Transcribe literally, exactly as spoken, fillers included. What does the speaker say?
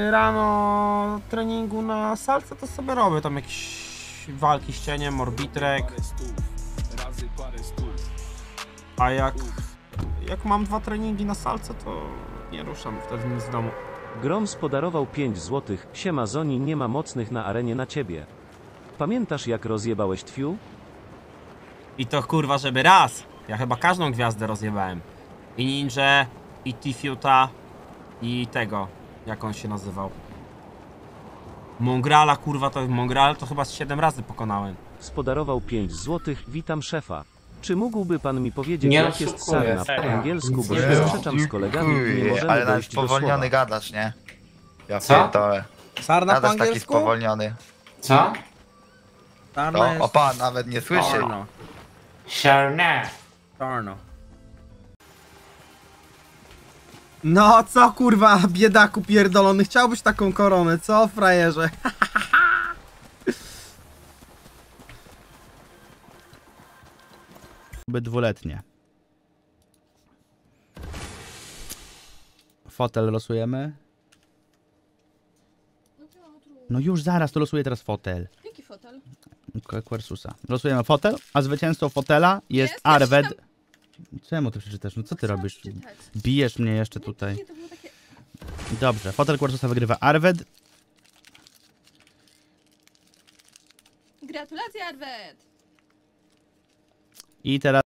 rano treningu na salce, to sobie robię tam jakieś walki z cieniem, morbitrek. A jak, jak mam dwa treningi na salce, to nie ruszam wtedy nic z domu. Groms podarował pięć złotych. Siema Zoni, nie ma mocnych na arenie na ciebie. Pamiętasz jak rozjebałeś Tfiu? I to kurwa, żeby raz. Ja chyba każdą gwiazdę rozjebałem. I Ninja, i Tfiuta, i tego, jak on się nazywał. Mongrala, kurwa, to Mongral to chyba z siedem razy pokonałem. Spodarował pięć złotych. Witam szefa. Czy mógłby pan mi powiedzieć, Nie jak jest sarna po serio. angielsku, bo Nie się było. sprzeczam z kolegami i nie możemy ale nawet dojść do spowolniony słowa. gadasz, nie? Ja Co? pierdolę. Sarna po Gadasz taki angielsku? spowolniony. Co? Sarna To jest... opa, nawet nie słyszy. Sarno. Siarna. Sarno. No co kurwa, biedaku pierdolony, chciałbyś taką koronę, co frajerze? Dwuletnie. Fotel losujemy. No już zaraz, to losuję teraz fotel. Jaki fotel? Quersusa. Losujemy fotel, a zwycięzcą fotela jest, Jest? Arwed. Ja Czemu ty przeczytasz? No co ty Chciałam robisz? przeczytać. Bijesz mnie jeszcze tutaj. Nie, to było takie... Dobrze, fotel Quersusa wygrywa Arwed. Gratulacje, Arwet! I teraz